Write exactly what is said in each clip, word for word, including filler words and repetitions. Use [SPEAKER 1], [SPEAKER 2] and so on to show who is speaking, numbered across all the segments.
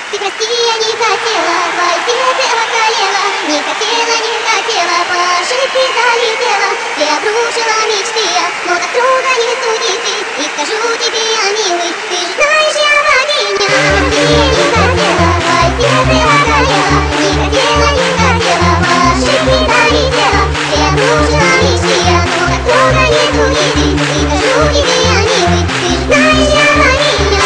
[SPEAKER 1] Ты прости, я не хотела, твое сердце околело. Не хотела, не хотела, по ошибке залетела. Ты обрушила мечты, но так трудно не судить. И скажу тебе, я милый, ты же знаешь, я богиня. Ты не хотела, твое сердце околело. Не хотела, не хотела, по ошибке залетела. Ты обрушила мечты, но так трудно не судить. И скажу тебе, я милый, ты же знаешь, я богиня.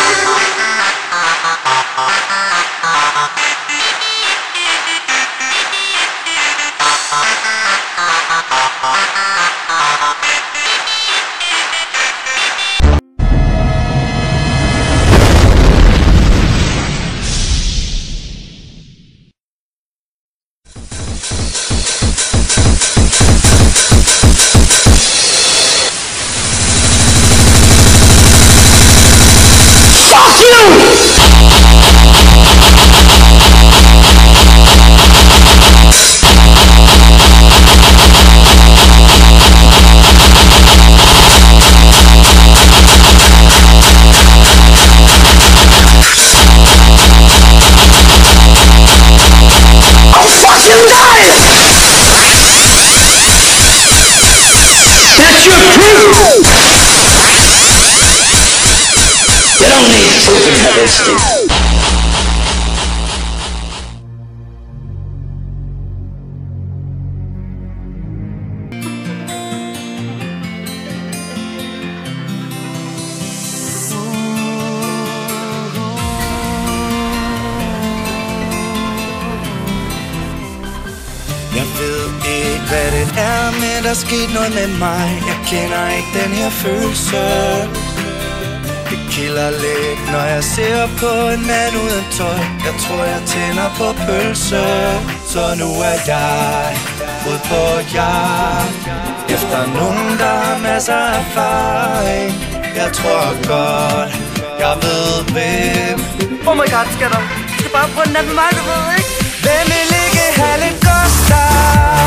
[SPEAKER 2] Jeg ved ikke, hvad det er, men der er sket noget med mig. Jeg kender ikke den her følelse. Det kilder lidt, når jeg ser på en mand uden tøj. Jeg tror, jeg tænder på pølse. Så nu er jeg ude på jagt efter nogen, der har masser af erfaring. Jeg tror godt, jeg ved hvem.
[SPEAKER 3] Oh my god, skatter. Du skal bare prøve at nappe mig, du ved, ikke?
[SPEAKER 2] Hvem vil ikke have lidt Gustav?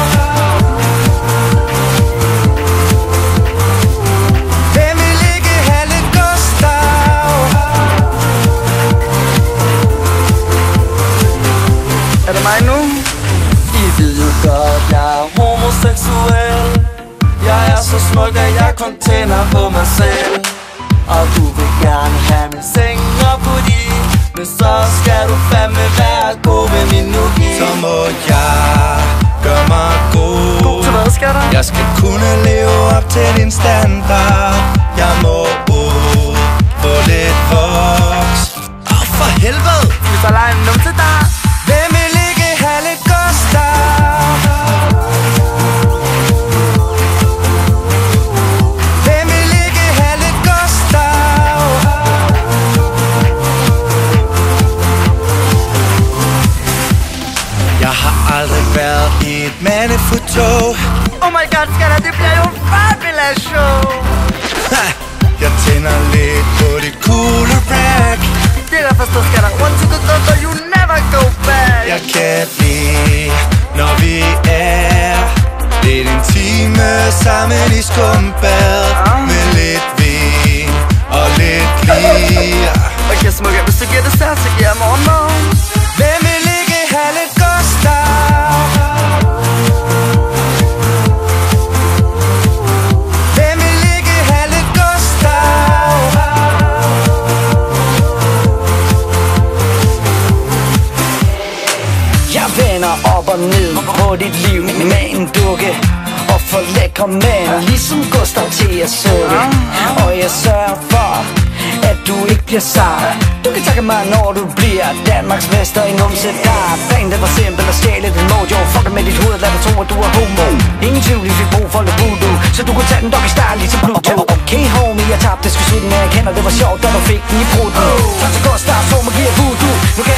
[SPEAKER 2] Hvem vil ikke have lidt Gustav?
[SPEAKER 3] Er det mig nu? I ved jo godt, jeg er homoseksuel. Jeg er så smuk, at jeg kun tænder på mig selv. Og du vil gerne have min seng og booty, men så skal du fandme være god ved min nuki.
[SPEAKER 2] Så må jeg gøre mig god.
[SPEAKER 3] God til hvad, skatter?
[SPEAKER 2] Jeg skal kunne leve op til din standard. Jeg må ud på lidt voks. Åh, oh, for helvede!
[SPEAKER 3] Vi så leger en numse der.
[SPEAKER 2] Hvem vil ikke have lidt Gustav? Hvem vil ikke have lidt Gustav? Jeg har aldrig været i et mandefodtog.
[SPEAKER 3] Oh my god, skatter, det bliver jo en fabulous show.
[SPEAKER 2] Jeg tænder lidt på det coole rack.
[SPEAKER 3] Det er der forstået, skatter. Once you go go, you never go back.
[SPEAKER 2] Jeg kan lide, når vi er lidt intime sammen i skumbad. Med lidt vin og lidt lir.
[SPEAKER 3] Okay, smukke, hvis du giver det stærkt, så giver jeg morgenmad.
[SPEAKER 2] Hvem vil ikke have lidt Gustav? Hvem vil ikke have lidt Gustav?
[SPEAKER 4] Jeg vender op og ned på dit liv med en dukke og for lækre mænd, ligesom Gustav til at sukke. Og jeg sørger for, at du ikke bliver sart. Du kan takke mig, når du bliver Danmarks mester i numse dart. Planen den var simpel at stjæle din mojo. Fuck med dit hoved, lad dig tro, at du er homo. Ingen tvivl, vi fik brug for lidt voodoo, så du kunne tage den doggy style ligesom Pluto. Okay homie, jeg tabte sgu sutten, men jeg kender det var sjovt, da du fik den i bruden. Tak til Gustav, så må give voodoo. Nu kan